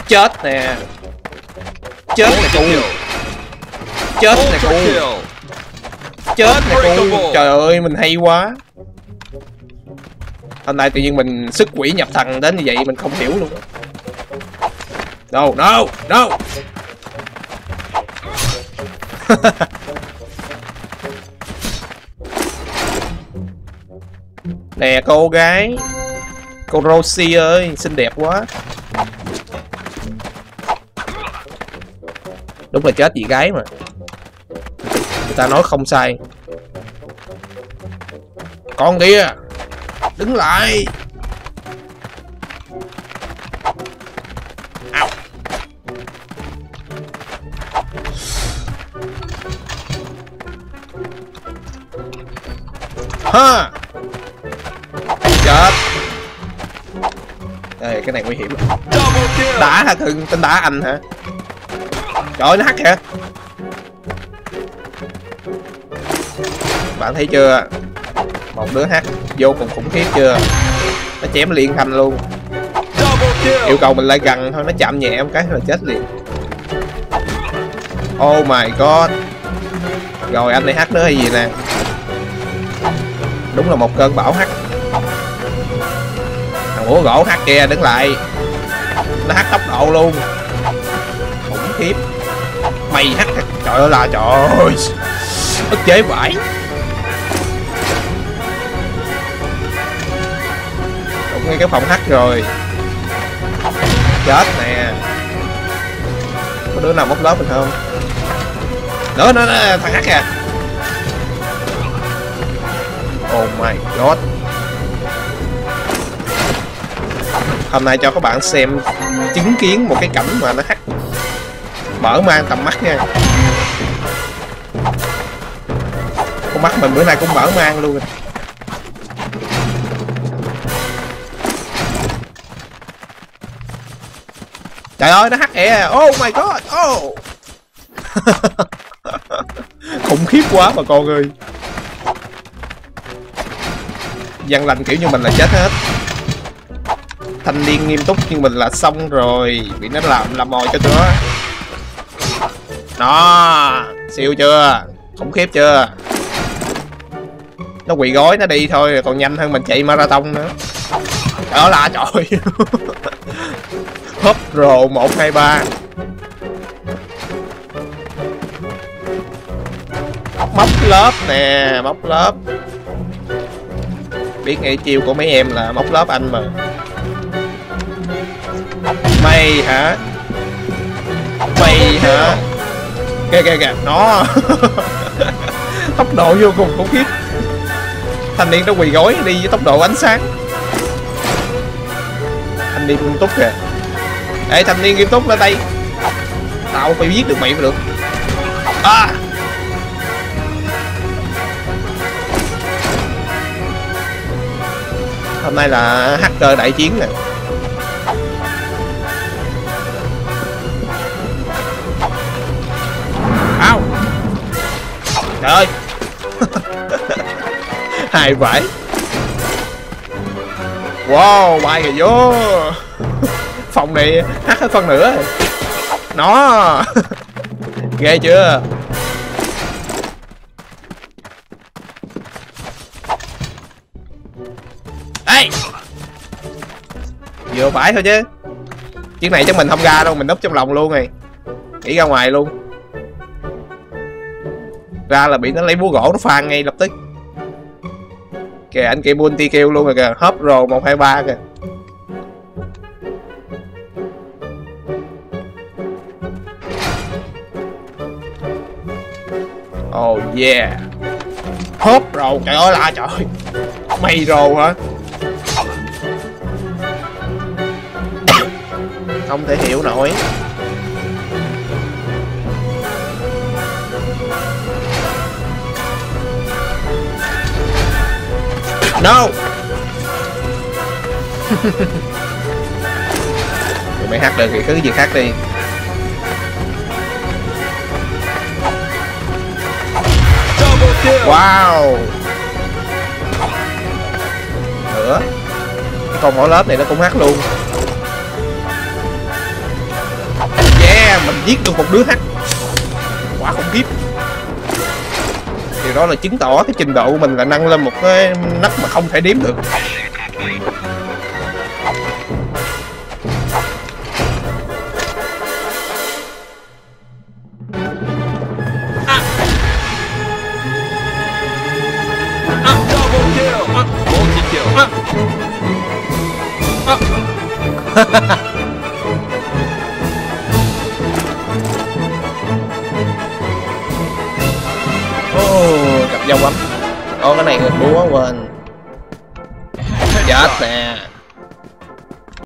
Chết nè. Chết nè cu. Chết nè cu. Chết nè cu. Trời ơi mình hay quá. Hôm nay tự nhiên mình sức quỷ nhập thần đến như vậy mình không hiểu luôn. No no no. Nè cô gái. Cô Rosie ơi, xinh đẹp quá. Đúng là chết chị gái mà. Người ta nói không sai. Con kia, đứng lại. Ao. Ha. Chết. Đây, cái này nguy hiểm. Đá hả cưng? Tên đá anh hả? Trời ơi, nó hack kìa. Bạn thấy chưa? Một đứa hack vô cùng khủng khiếp chưa? Nó chém liền thành luôn. Yêu cầu mình lại gần thôi, nó chạm nhẹ một cái là chết liền. Oh my god. Rồi anh này hack nữa hay gì nè. Đúng là một cơn bão hack. Thằng búa gỗ hack kìa, đứng lại. Nó hack tốc độ luôn. Khủng khiếp. Mày hack. Trời ơi là trời ơi. Ức chế vãi. Đúng ngay cái phòng hack rồi. Chết nè. Có đứa nào móc lớp mình không? Nữa thằng hack kìa. Oh my god. Hôm nay cho các bạn xem chứng kiến một cái cảnh mà nó hack mở mang tầm mắt nha. Con mắt mình bữa nay cũng mở mang luôn. Trời ơi nó hack kìa. Oh my god. Oh. Khủng khiếp quá mà con ơi. Dân lành kiểu như mình là chết hết. Thanh niên nghiêm túc như mình là xong rồi. Bị nó làm mồi cho nó. Đó. Siêu chưa? Khủng khiếp chưa? Nó quỳ gối nó đi thôi còn nhanh hơn mình chạy marathon nữa. Đó là trời. Hop rồ 1 2 3. Móc lớp nè, móc lớp. Biết ngay chiêu của mấy em là móc lớp anh mà. Mày hả? Mày hả? Kìa kìa kìa, nó. Tốc độ vô cùng khủng khiếp. Thanh niên nó quỳ gối đi với tốc độ ánh sáng. Thanh niên nghiêm túc kìa. Ê thanh niên nghiêm túc lên đây. Tao phải giết được mày mới được. À. Hôm nay là hacker đại chiến nè. Ao. Trời ơi. Hài vãi. Wow, bay rồi vô. Phòng này hack hết phân nữa. Nó. Ghê chưa? Ê. Vừa phải thôi chứ. Chuyện này chắc mình không ra đâu, mình núp trong lòng luôn rồi. Nghĩ ra ngoài luôn. Ra là bị nó lấy búa gỗ nó phan ngay lập tức. Kìa anh kia multi kêu luôn rồi kìa. Hop rồ 1 2 3 kìa. Oh yeah. Hop rồ. Trời ơi là trời. Mày rồ hả? Không thể hiểu nổi. No. Mày hack được thì cứ việc hack đi. Wow. Nữa. Cái con mỏ lớp này nó cũng hack luôn. giết được một đứa hack. Quá khủng khiếp. Điều đó là chứng tỏ cái trình độ của mình là nâng lên một cái nấc mà không thể đếm được. Cặp dâu ấm. Cái này búa quên. Chết nè.